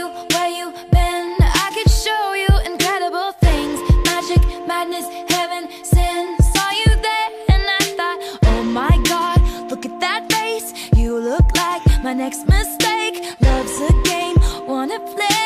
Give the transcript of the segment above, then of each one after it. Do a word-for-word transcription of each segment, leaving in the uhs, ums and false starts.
you, where you been? I could show you incredible things. Magic, madness, heaven, sin. Saw you there and I thought, oh my God, look at that face. You look like my next mistake. Love's a game, wanna play.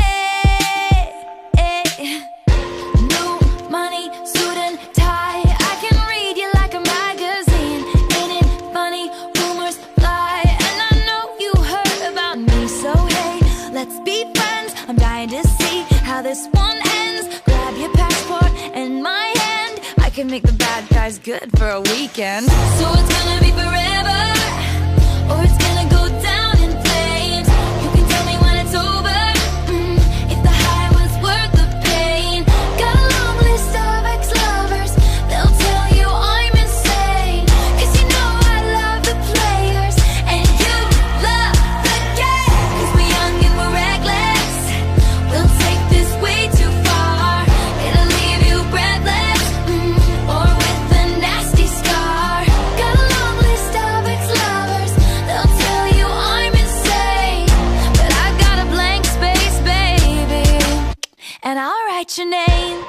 New money, suit and tie. I can read you like a magazine. Ain't it funny? Rumors fly, and I know you heard about me. So hey, let's be friends. I'm dying to see how this one ends. Grab your passport and my hand. I can make the bad guys good for a weekend. So it's gonna be forever, or it's gonna go down in flames. You can tell me when it's over, mm, if the high was worth the pain. Got a long list of ex-lovers, they'll tell you I'm insane. Cause you know I love the players, and you love the game. Cause we're young and we're reckless, we'll take this way too far. It'll leave you breathless, mm, or with a nasty scar. Got a long list of ex-lovers, they'll tell you I'm insane. But I got a blank space, baby, and I'll write your name.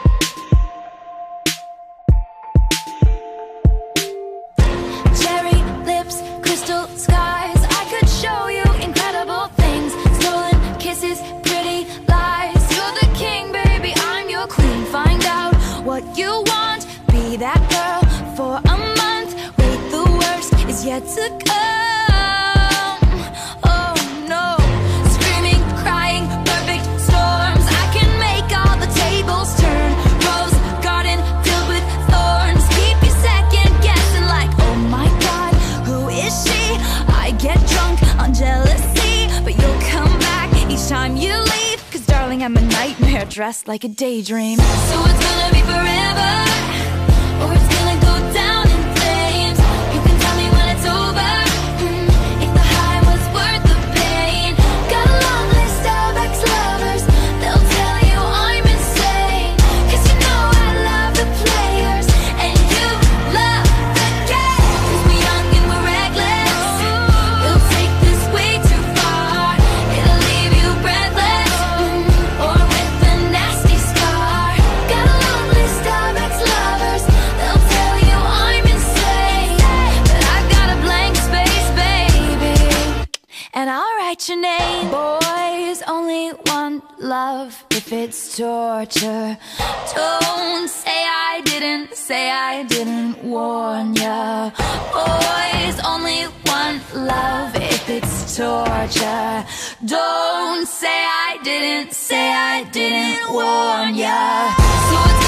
Cherry lips, crystal skies. I could show you incredible things. Stolen kisses, pretty lies. You're the king, baby, I'm your queen. Find out what you want, be that girl for a month. Wait, the worst is yet to come. Oh no, screaming, crying, perfect storms. I can make all the tables turn. Rose garden filled with thorns. Keep you second guessing like, oh my God, who is she? I get drunk on jealousy, but you'll come back each time you leave. Cause darling, I'm a nightmare dressed like a daydream. So it's gonna be forever, or it's gonna go down in flames. You can tell me when it's over, mm, if the high was worth the pain. Got a long list of ex-lovers, they'll tell you I'm insane. Cause you know I love the players, and you love the game. Cause we're young and we're reckless, we'll take this way too far. It'll leave you breathless, mm, or with a nasty scar. Got a long list of ex-lovers, they'll tell you I'm insane. But I've got a blank space, baby, and I'll write your name. Boys only want love if it's torture. Don't say I didn't, say I didn't warn ya. Boys only want love if it's torture. Don't say I didn't, say I didn't warn ya. So it's